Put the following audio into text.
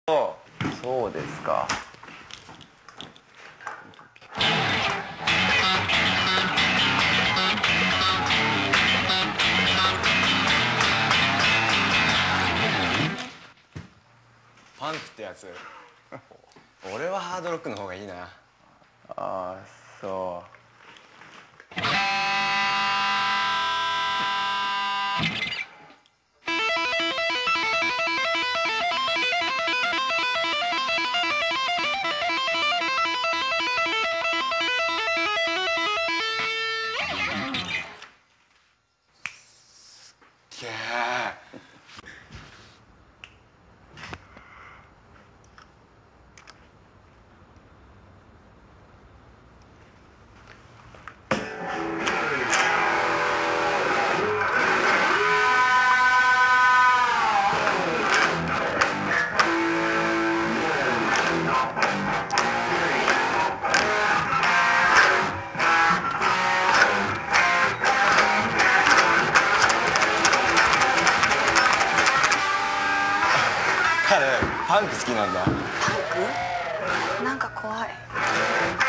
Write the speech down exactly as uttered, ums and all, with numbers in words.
そうですか。 パンクってやつ俺はハードロックの方がいいな。 ああ、そう。 げえ。彼パンク好きなんだ。 パンク？なんか怖い。